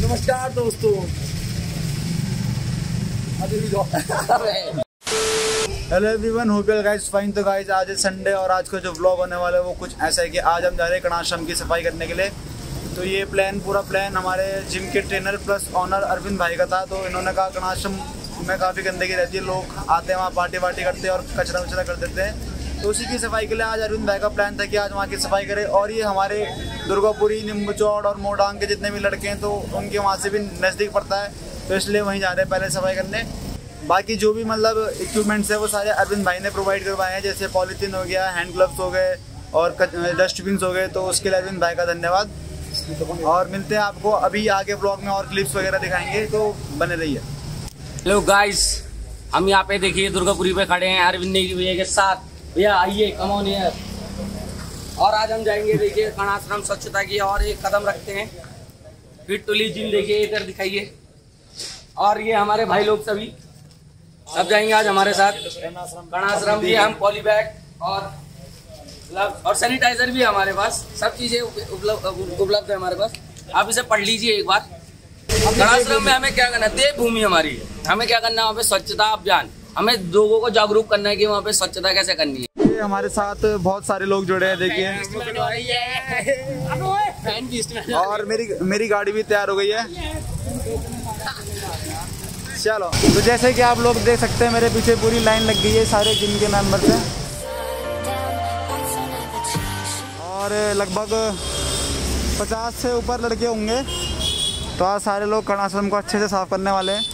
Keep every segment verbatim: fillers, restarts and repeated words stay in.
नमस्कार दोस्तों। Hello everyone, hope you guys fine. तो गाइस आज है संडे और आज का जो व्लॉग होने वाला है वो कुछ ऐसा है कि आज हम जा रहे हैं कणाश्रम की सफाई करने के लिए। तो ये प्लान पूरा प्लान हमारे जिम के ट्रेनर प्लस ऑनर अरविंद भाई का था। तो इन्होंने कहा कणाश्रम में काफ़ी गंदगी रहती है, लोग आते हैं वहाँ पार्टी वार्टी करते हैं और कचरा वचरा कर देते हैं। तो उसी की सफाई के लिए आज अरविंद भाई का प्लान था कि आज वहाँ की सफाई करें। और ये हमारे दुर्गापुरी, नींबूचौड़ और मोडांग के जितने भी लड़के हैं तो उनके वहाँ से भी नज़दीक पड़ता है, तो इसलिए वहीं जा रहे हैं पहले सफाई करने। बाकी जो भी मतलब इक्विपमेंट्स है वो सारे अरविंद भाई ने प्रोवाइड करवाए हैं, जैसे पॉलीथीन हो गया, हैंड ग्लव्स हो गए और डस्टबिन हो गए। तो उसके लिए अरविंद भाई का धन्यवाद। और मिलते हैं आपको अभी आगे ब्लॉग में और क्लिप्स वगैरह दिखाएंगे, तो बने रहिए। हेलो गाइस, हम यहाँ पे देखिए दुर्गापुरी पे खड़े हैं अरविंद भैया के साथ। भैया आइए, कम ऑन हियर। और आज हम जाएंगे देखिए कणाश्रम स्वच्छता की और एक कदम रखते हैं। फिट टू लीव जिम देखिए इधर दिखाइए। और ये हमारे भाई लोग सभी सब जाएंगे आज हमारे साथ कणाश्रम। भी हम पॉली बैग और ग्लव्स और सैनिटाइजर भी हमारे पास, सब चीजें उपलब्ध उपलब्ध है हमारे पास। आप इसे पढ़ लीजिए एक बार। कणाश्रम में हमें क्या करना है, देवभूमि हमारी है, हमें क्या करना है वहाँ पे स्वच्छता अभियान। हमें लोगों को जागरूक करना है कि वहाँ पे स्वच्छता कैसे करनी है। हमारे साथ बहुत सारे लोग जुड़े हैं देखिए। और मेरी मेरी गाड़ी भी तैयार हो गई है। चलो, तो जैसे कि आप लोग देख सकते हैं मेरे पीछे पूरी लाइन लग गई है सारे जिम के मेंबर्स हैं और लगभग पचास से ऊपर लड़के होंगे। तो आज सारे लोग कणाश्रम को अच्छे से साफ करने वाले हैं।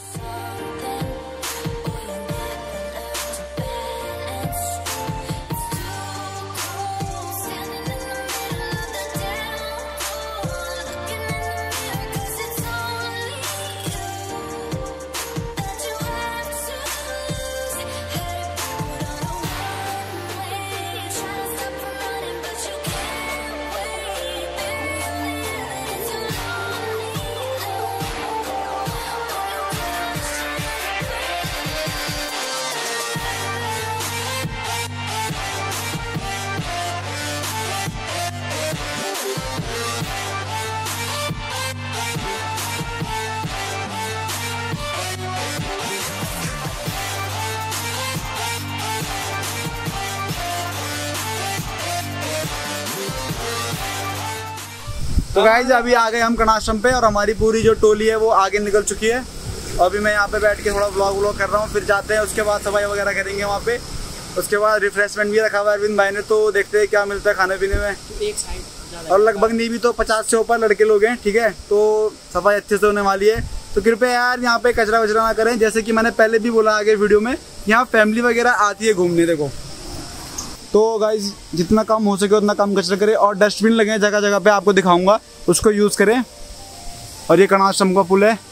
तो गाइस अभी आ गए हम कणाश्रम पे और हमारी पूरी जो टोली है वो आगे निकल चुकी है। अभी मैं यहाँ पे बैठ के थोड़ा व्लॉग व्लॉग कर रहा हूँ, फिर जाते हैं उसके बाद सफाई वगैरह करेंगे वहाँ पे। उसके बाद रिफ्रेशमेंट भी रखा हुआ है अरविंद भाई ने, तो देखते हैं क्या मिलता है खाने पीने में। और लगभग नहीं भी तो पचास से ऊपर लड़के लोग हैं, ठीक है। तो सफाई अच्छे से होने वाली है। तो कृपया यार यहाँ पे कचरा वचरा ना करें। जैसे कि मैंने पहले भी बोला आगे वीडियो में, यहाँ फैमिली वगैरह आती है घूमने, देखो। तो गाइज जितना कम हो सके उतना कम कचरा करें और डस्टबिन लगे जगह जगह पे, आपको दिखाऊंगा, उसको यूज़ करें। और ये कणाश्रम का पुल है।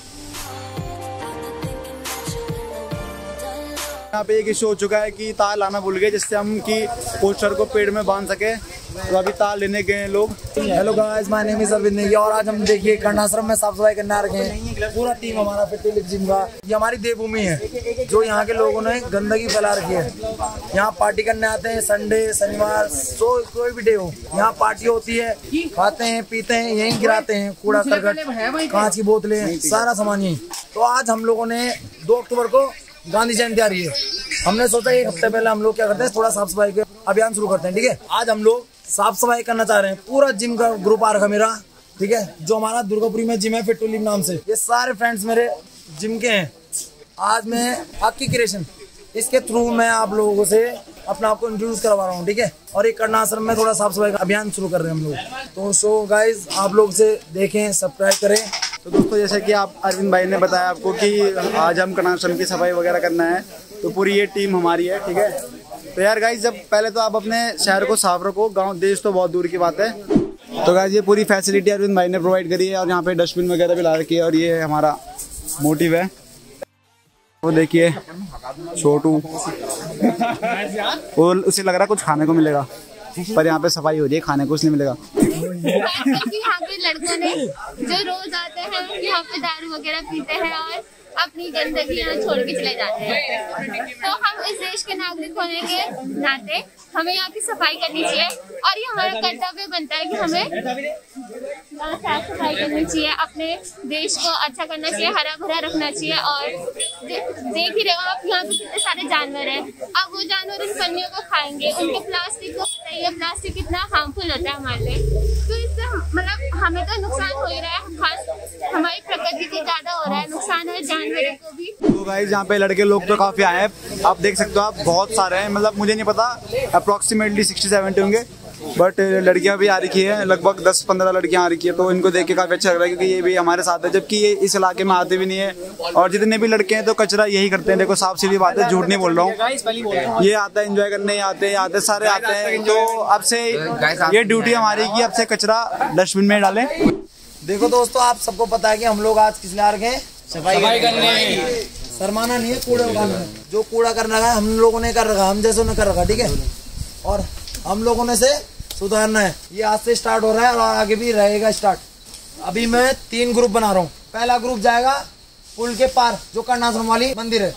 यहाँ पे एक इशू हो चुका है कि तार लाना भूल गए, जिससे हम की पोस्टर को पेड़ में बांध सके। तो अभी तार लेने गए लोग। Hello guys, my name is Arvind Negi और आज हम देखिए कणाश्रम में साफ सफाई करने आ रखे हैं। पूरा टीम हमारा फिट टू लीव जिम का। ये हमारी देवभूमि है जो यहाँ के लोगों ने गंदगी फैला रखी है। यहाँ पार्टी करने आते हैं, संडे शनिवार सो कोई भी डे हो, यहाँ पार्टी होती है, खाते हैं पीते हैं, यहीं गिराते हैं कूड़ा करकट, कांच की बोतलें, सारा सामान यहीं। तो आज हम लोगों ने दो अक्टूबर को गांधी जयंती आ रही है, हमने सोचा एक हफ्ते पहले हम लोग क्या करते हैं, थोड़ा साफ सफाई के अभियान शुरू करते हैं, ठीक है। आज हम लोग साफ सफाई करना चाह रहे हैं। पूरा जिम का ग्रुप आ रखा मेरा, ठीक है, जो हमारा दुर्गापुरी में जिम है फिट टू लीव नाम से। ये सारे फ्रेंड्स मेरे जिम के हैं। आज मैं आपकी क्रिएशन, इसके थ्रू मैं आप लोगों से अपना आपको इंट्रोड्यूस करवा रहा हूँ, ठीक है। और एक कणाश्रम में थोड़ा साफ सफाई का अभियान शुरू कर रहे हैं हम लोग। तो सो गाइज आप लोग से देखें, सब्सक्राइब करें। तो दोस्तों जैसे कि आप अरविंद भाई ने बताया आपको कि आज हम कणाश्रम की सफाई वगैरह करना है, तो पूरी ये टीम हमारी है, ठीक है। तो यार गाइस, जब पहले तो आप अपने शहर को साफ रखो, गांव देश तो बहुत दूर की बात है। तो गाइस ये पूरी फैसिलिटी अरविंद भाई ने प्रोवाइड करी है और यहाँ पे डस्टबिन वगैरह भी ला रखी है। और ये हमारा मोटिव है, वो देखिए छोटू, और उसे लग रहा कुछ खाने को मिलेगा, पर यहाँ पे सफाई हो रही है, खाने को कुछ नहीं मिलेगा। यहाँ पे लड़कों ने जो रोज आते हैं यहाँ पे दारू वगैरह पीते हैं और अपनी गंदगी यहाँ छोड़ के चले जाते हैं। तो हम इस देश के नागरिक होने के नाते हमें यहाँ की सफाई करनी चाहिए और ये हमारा कर्तव्य बनता है कि हमें साफ सफाई करनी चाहिए, अपने देश को अच्छा करना चाहिए, हरा भरा रखना चाहिए। और दे, देख ही रहे हो आप यहाँ पे कितने सारे जानवर हैं। अब वो जानवर इन पन्नियों को खाएंगे, उनके प्लास्टिक को बताइए, प्लास्टिक कितना हार्मफुल होता है हमारे लिए। तो इससे मतलब हमें तो नुकसान हो ही रहा है, खास हमारी प्रकृति को ज्यादा हो रहा है नुकसान, और जानवरों को भी। तो गाइस यहाँ पे लड़के लोग तो काफी आए हैं, आप देख सकते हो, आप बहुत सारे हैं। मतलब मुझे नहीं पता, अप्रोक्सीमेटली सिक्सटी सेवेंटी होंगे, बट लड़कियां भी आ रखी है, लगभग दस पंद्रह लड़कियां आ रखी है। तो इनको देख के काफी अच्छा लग रहा है, क्योंकि ये भी हमारे साथ है, जबकि ये इस इलाके में आते भी नहीं है। और जितने भी लड़के हैं तो कचरा यही करते हैं। देखो साफ सीधी बात है, झूठ नहीं बोल रहा हूँ। ये आता है एंजॉय करने, आते हैं आते सारे आते हैं। तो अब से ये ड्यूटी हमारी की अब से कचरा डस्टबिन में डालें। देखो दोस्तों, आप सबको पता है कि हम लोग आज किस लिए आ रखे हैं? सफाई करने। शर्माना नहीं है कूड़े उठाने में। जो कूड़ा करना है हम लोगों ने कर रखा, हम जैसों ने कर रखा, ठीक है। और हम लोगों ने से सुधारना है। ये आज से स्टार्ट हो रहा है और आगे भी रहेगा स्टार्ट। अभी मैं तीन ग्रुप बना रहा हूँ। पहला ग्रुप जाएगा पुल के पार, जो कर्णाश्रम वाली मंदिर है।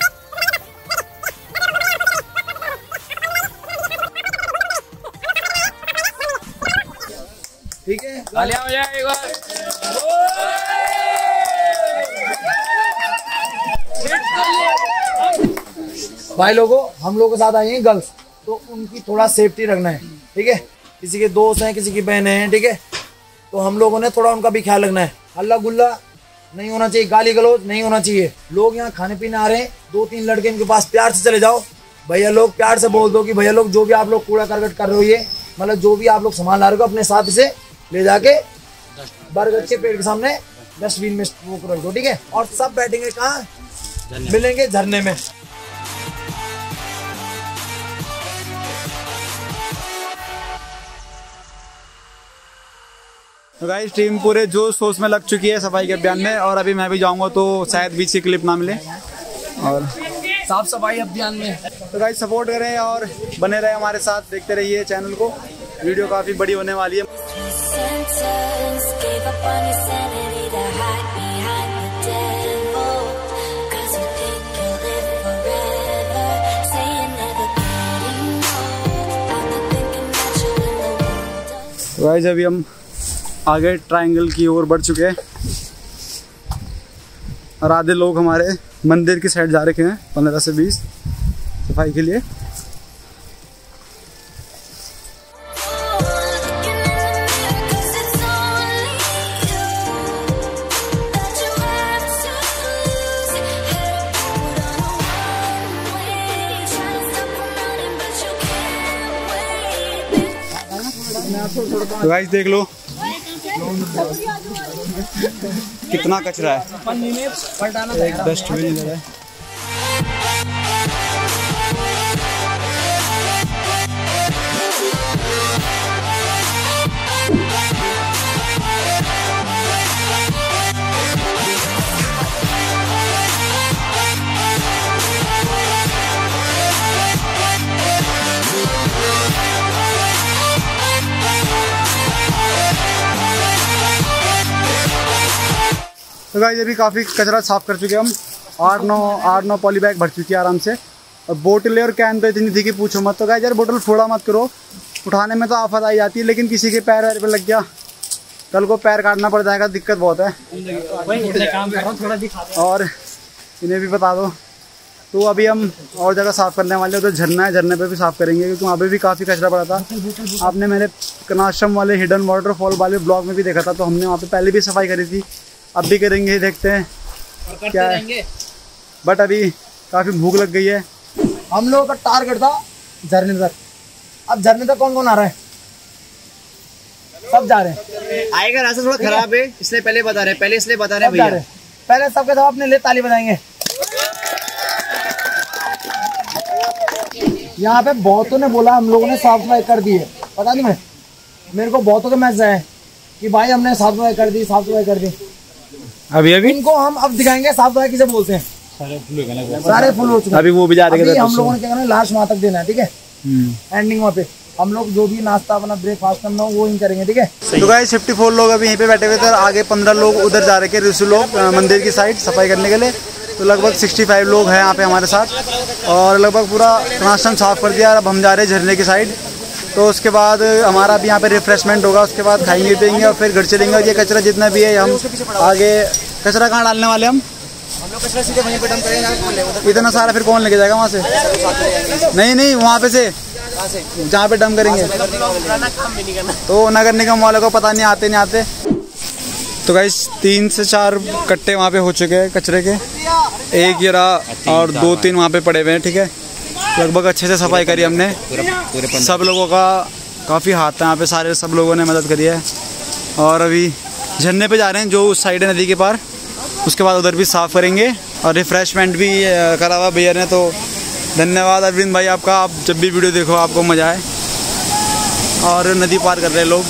ठीक है, तालियां हो जाए एक बार। भाई लोगों, हम लोग के साथ आई हैं गर्ल्स, तो उनकी थोड़ा सेफ्टी रखना है, ठीक है। किसी के दोस्त हैं, किसी की बहनें हैं, ठीक है। तो हम लोगों ने थोड़ा उनका भी ख्याल रखना है। हल्ला गुल्ला नहीं होना चाहिए, गाली गलौज नहीं होना चाहिए। लोग यहाँ खाने पीने आ रहे हैं, दो तीन लड़के इनके पास प्यार से चले जाओ। भैया लोग प्यार से बोल दो कि भैया लोग जो भी आप लोग कूड़ा करकट कर रहे हो, ये मतलब जो भी आप लोग सामान ला रहे हो अपने साथ से ले जाके बरगद के पेड़ के सामने डस्टबिन में वो रख दो, ठीक है। और सब बैठेंगे कहाँ? मिलेंगे झरने में। तो गाइस टीम पूरे जोश शोश में लग चुकी है सफाई के अभियान में। और अभी मैं भी जाऊंगा तो शायद बीच की क्लिप ना मिले। और साफ सफाई अभियान में तो गाइस सपोर्ट करें और बने रहे हमारे साथ, देखते रहिए चैनल को। वीडियो काफी बड़ी होने वाली है। तो गाइस अभी हम आगे ट्रायंगल की ओर बढ़ चुके हैं और आधे लोग हमारे मंदिर की साइड जा रखे हैं, पंद्रह से बीस सफाई के लिए। तो गाइस देख लो कितना कचरा है। एक डस्टबिन इधर है। तो गाइस अभी काफ़ी कचरा साफ कर चुके हैं हम। आठ नौ आठ नौ पॉली बैग भर चुकी है आराम से। और बोतलें और कैन तो इतनी थी कि पूछो मत। तो गाइस यार बोतल फोड़ा मत करो, उठाने में तो आफत आई जाती है, लेकिन किसी के पैर वैर पे लग गया कल को पैर काटना पड़ जाएगा, दिक्कत बहुत है। और इन्हें भी बता दो। तो अभी हम और जगह साफ़ करने वाले हैं, तो झरना है, झरने पे भी साफ़ करेंगे क्योंकि वहाँ पे भी काफ़ी कचरा पड़ा था। आपने मेरे कर्णाश्रम वाले हिडन वाटरफॉल वाले ब्लॉग में भी देखा था, तो हमने वहाँ पे पहले भी सफाई करी थी, अब भी करेंगे, देखते हैं क्या है। बट अभी काफ़ी भूख लग गई है। हम लोगों का टारगेट था झरने तक। अब झरने तक कौन कौन आ रहा है? सब जा रहे हैं। आएगा रास्ता थोड़ा खराब है, इसलिए पहले बता रहे हैं पहले इसलिए बता रहे हैं भैया। पहले सबके सब अपने लिए ताली बजाएंगे। यहाँ पे बहुतों ने बोला हम लोगों ने साफ सफाई कर दी है, पता नहीं मैं मेरे को बहुतों के मैसेज आए कि भाई हमने साफ सफाई कर दी, साफ सफाई कर दी। अभी अभी इनको हम अब दिखाएंगे साफ सफाई किसे बोलते हैं। सारे फुल हो चुके हैं। अभी वो भी जा रहे हैं। हम लोगों ने क्या करना है, लास्ट वहाँ तक देना है, ठीक है। एंडिंग वहाँ पे हम लोग जो भी नाश्ता अपना ब्रेकफास्ट करना हो वो ही करेंगे, ठीक है। तो गाइस फिफ्टी फोर लोग अभी यहीं पे बैठे हुए थे, आगे पंद्रह लोग उधर जा रहे थे ऋषि लोग मंदिर की साइड सफाई करने के लिए। तो लगभग सिक्सटी फाइव लोग हैं यहाँ पे हमारे साथ और लगभग पूरा कर्णाश्रम साफ कर दिया। अब हम जा रहे हैं झरने की साइड। तो तो उसके बाद हमारा भी यहाँ पे रिफ्रेशमेंट होगा, उसके बाद खाएंगे पिएंगे और फिर घर चलेंगे। और ये कचरा जितना भी है हम आगे, कचरा कहाँ डालने वाले हम हम लोग कचरा सीधे वहीं पे डंप करेंगे। इतना सारा फिर कौन लेके जाएगा वहाँ से? नहीं नहीं वहाँ पे से जहाँ पे डंप करेंगे तो नगर निगम वालों को पता नहीं आते नहीं आते। तो गाइस तीन से चार कट्टे वहाँ पे हो चुके हैं कचरे के, एक ये रहा और दो तीन वहाँ पे पड़े हुए हैं। ठीक है, लगभग अच्छे से सफाई करी हमने, सब लोगों का काफ़ी हाथ है यहाँ पे, सारे सब लोगों ने मदद करी है। और अभी झरने पे जा रहे हैं जो उस साइड है नदी के पार, उसके बाद उधर भी साफ़ करेंगे और रिफ़्रेशमेंट भी करा हुआ भैया ने। तो धन्यवाद अरविंद भाई आपका, आप जब भी वीडियो देखो आपको मज़ा आए। और नदी पार कर रहे हैं लोग।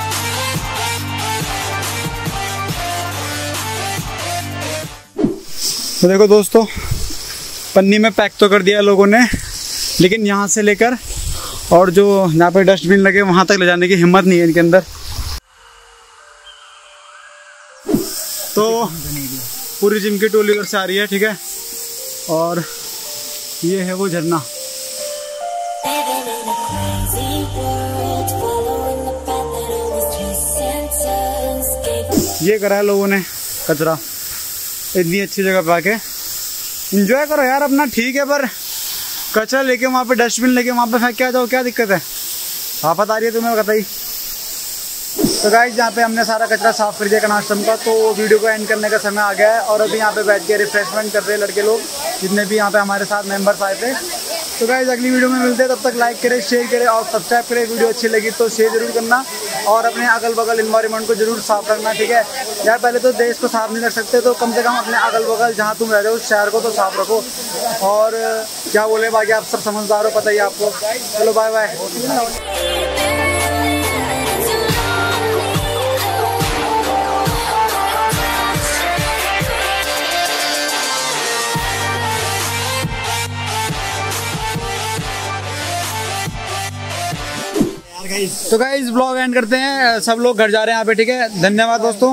तो देखो दोस्तों, पन्नी में पैक तो कर दिया लोगों ने, लेकिन यहाँ से लेकर और जो यहाँ पे डस्टबिन लगे वहाँ तक ले जाने की हिम्मत नहीं है इनके अंदर। तो पूरी जिम की टोली उधर से आ रही है। ठीक है, और ये है वो झरना। ये करा है लोगों ने कचरा इतनी अच्छी जगह पे आके। एंजॉय करो यार अपना, ठीक है, पर कचरा लेके वहाँ पे डस्टबिन लेके वहाँ पे फेंक के आ जाओ, क्या दिक्कत है? आफत आ रही है तुम्हें बताइए। तो गाइस यहाँ पे हमने सारा कचरा साफ कर दिया कनाश्रम का, तो वीडियो को एंड करने का समय आ गया है। और अभी यहाँ पे बैठ के रिफ्रेशमेंट कर रहे हैं लड़के लोग, जितने भी यहाँ पे हमारे साथ मेंबर्स आए थे। तो गाइस अगली वीडियो में मिलते हैं, तब तक लाइक करें, शेयर करें और सब्सक्राइब करें। वीडियो अच्छी लगी तो शेयर जरूर करना और अपने अगल बगल इन्वायरमेंट को जरूर साफ रखना। ठीक है यार, पहले तो देश को साफ नहीं रख सकते तो कम से कम अपने अगल बगल जहाँ तुम रह रहे हो उस शहर को तो साफ रखो। और क्या बोले, बाकी आप सब समझदार हो, पता ही आपको। चलो बाय बाय। तो गाइस ब्लॉग एंड करते हैं, सब लोग घर जा रहे हैं यहाँ पे। ठीक है, धन्यवाद दोस्तों।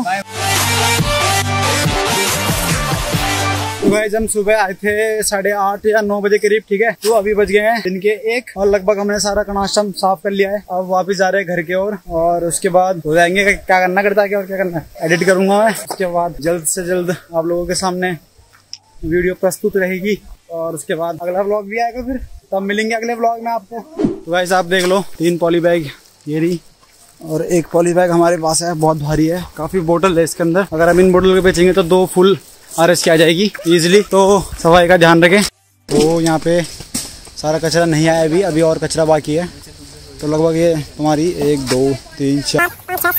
तो गाइस हम सुबह आए थे साढ़े आठ या नौ बजे करीब। ठीक है, तो अभी बज गए हैं दिन के एक और लगभग हमने सारा कनाश्रम साफ कर लिया है। अब वापस जा रहे हैं घर की ओर और उसके बाद हो जाएंगे। क्या करना करता है क्या और क्या करना है, एडिट करूंगा मैं। उसके बाद जल्द से जल्द आप लोगों के सामने वीडियो प्रस्तुत रहेगी और उसके बाद अगला ब्लॉग भी आएगा, फिर तब मिलेंगे अगले ब्लॉग में आपको। तो गाइस आप देख लो, तीन पॉली बैग ये रही और एक पॉली बैग हमारे पास है, बहुत भारी है, काफ़ी बोतल है इसके अंदर। अगर हम इन बोतल को बेचेंगे तो दो फुल आर एस की आ जाएगी इजीली। तो सफाई का ध्यान रखें। तो यहाँ पे सारा कचरा नहीं आया अभी, अभी और कचरा बाकी है। तो लगभग ये तुम्हारी एक दो तीन चार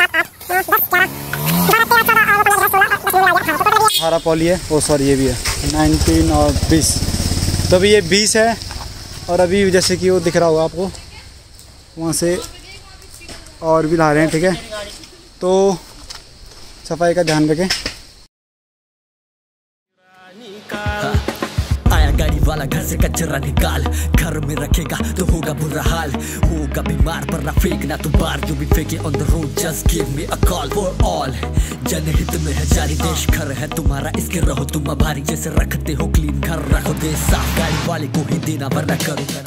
अठारह पॉली है, ओ सॉरी ये भी है नाइनटीन और बीस। तो अभी ये बीस है और अभी जैसे कि वो दिख रहा होगा आपको वहाँ से और भी ला रहे हैं। ठीक है, तो सफाई का ध्यान रखें। आया गाड़ी वाला घर से कचरा निकाल, घर में रखेगा तो होगा बुरा हाल, होगा बीमार पर ना फेंकना तू बाहर, जो भी फेंके on the road just give me a call for all. जनहित में है जारी, देश घर है तुम्हारा, इसके रहो तुम आभारी, जैसे रखते हो क्लीन घर रखो देश साफ, गाड़ी वाले को ही देना वरना करो।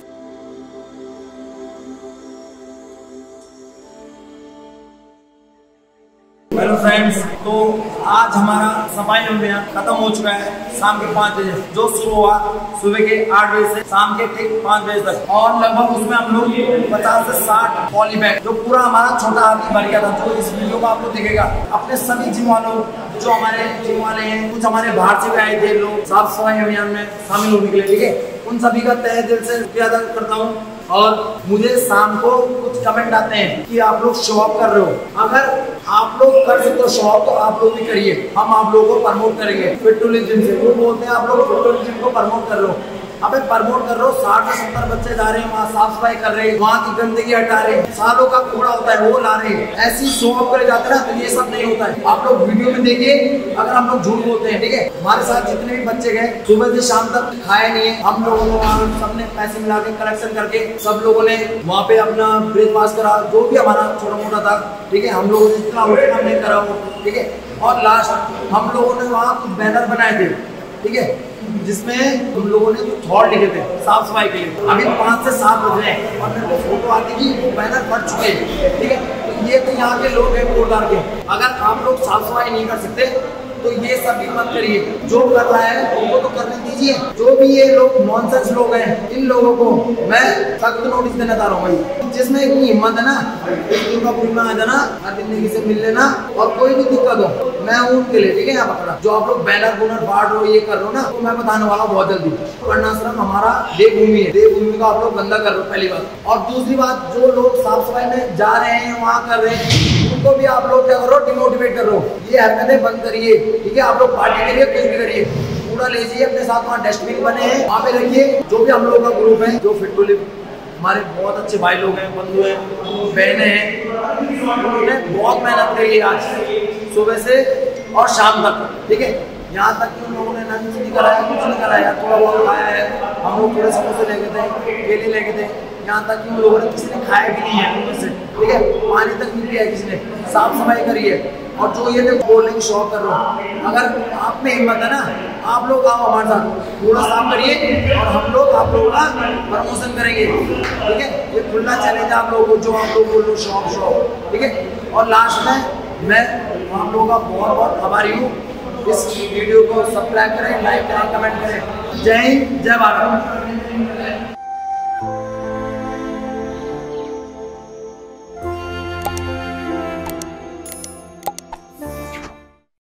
हेलो फ्रेंड्स, तो आज हमारा सफाई अभियान खत्म हो चुका है शाम के पाँच बजे, जो शुरू हुआ सुबह के आठ बजे से शाम के ठीक पाँच बजे तक। और लगभग उसमें हम लोग पचास से साठ पॉली बैग, जो पूरा हमारा छोटा हाथी भर गया था, जो इस वीडियो को आपको दिखेगा। अपने सभी जिम वालों, जो हमारे जिम वाले हैं, कुछ हमारे बाहर से भी आए थे लोग साफ सफाई अभियान में शामिल होने के लिए, ठीक है, उन सभी का तहे दिल से शुक्रिया अदा करता हूँ। और मुझे शाम को कुछ कमेंट आते हैं कि आप लोग शो ऑफ कर रहे हो। अगर आप लोग कर सकते हो शो ऑफ तो आप लोग भी करिए, हम आप लोगों को प्रमोट करेंगे। फिट टू लिव जिम से वो बोलते हैं आप लोग फिट टू लिव जिम को प्रमोट कर रहे हो, अबे प्रमोट कर रहे हो। साठ से सत्तर बच्चे जा रहे हैं वहाँ, साफ सफाई कर रहे हैं, वहाँ की गंदगी हटा रहे हैं, सालों का कूड़ा होता है वो ला रहे हैं। ऐसी शो ऑफ करे जाते हैं ना, तो ये सब नहीं होता है। आप लोग वीडियो में देखिए, अगर हम लोग झूठ बोलते हैं, ठीक है। हमारे साथ जितने भी बच्चे गए सुबह से शाम तक खाए नहीं है, हम लोगों ने वहाँ सबने पैसे मिला के कलेक्शन करके सब लोगों ने वहाँ पे अपना ब्रेकफास्ट करा, जो भी हमारा छोटा मोटा था, ठीक है। हम लोगों ने जितना होता हमने करा वो, ठीक है। और लास्ट हम लोगों ने वहाँ कुछ बैनर बनाए थे, ठीक है, जिसमें हम लोगों ने कुछ थॉट लिखे थे साफ सफाई के लिए। अभी पाँच से सात बज रहे हैं और मेरे को फोटो आती कि वो बैनर फट चुके हैं, ठीक है। तो ये तो यहाँ के लोग हैं कोटदार के, अगर आप लोग साफ सफाई नहीं कर सकते तो ये सब भी मत करिए। जो कर रहा है उनको तो करने दीजिए। जो भी ये लोग नॉनसेंस लोग हैं, इन लोगों को मैं सख्त नोटिस देना चाह रहा हूँ भाई। जिसमें इतनी हिम्मत है ना, एक दुर्गापुरी में आ जाना, अरविंद नेगी से मिल लेना, और कोई भी दिक्कत हो मैं हूँ उनके लिए, ठीक है। यहाँ पकड़ा जो आप लोग बैनर बुनर फाड़ रहे हो, ये कर रहे हो ना, तो मैं बताने वाला हूँ बहुत जल्दी। कर्णाश्रम हमारा देवभूमि है, देवभूमि का आप लोग गंदा कर रहे हो, पहली बात। और दूसरी बात, जो लोग साफ सफाई में जा रहे हैं, वहाँ कर रहे हैं, उनको भी आप लोग क्या करो, डिमोटिवेट कर रहे हो। ये हरकतें बंद करिए, ठीक है। आप लोग पार्टी करिए, कुछ भी करिए, कूड़ा ले जाइए अपने साथ, वहाँ डस्टबिन बने हैं, वहाँ पे रखिए। जो भी हम लोग का ग्रुप है, जो फिट टू लिव हमारे बहुत अच्छे भाई लोग हैं, बंधु हैं, बहनें हैं, उन्होंने बहुत मेहनत करी है आज सुबह से और शाम तक, ठीक है। यहाँ तक कि उन लोगों ने लंच नहीं कराया, कुछ नहीं कराया, थोड़ा बहुत खाया है। हम लोग थोड़े समोसे लेके थे, केले लेके थे, यहाँ तक कि उन लोगों ने किसी ने खाया भी नहीं है उनमें से, ठीक है। पानी तक नहीं पिया किसी ने। साफ सफाई करिए। और जो ये बोलने की शौक कर रहा हूँ, अगर आप में हिम्मत है ना, आप लोग आओ हमारे साथ, पूरा साफ करिए और हम लोग आप लोगों का प्रमोशन करेंगे, ठीक है। ये खुला चैलेंज आप लोगों को, जो आप लोग बोल लो शौक शौक, ठीक है। और लास्ट में मैं आप लोगों का बहुत बहुत आभारी हूँ। इस वीडियो को सब्सक्राइब करें, लाइक करें, कमेंट करें। जय हिंद, जय भारत।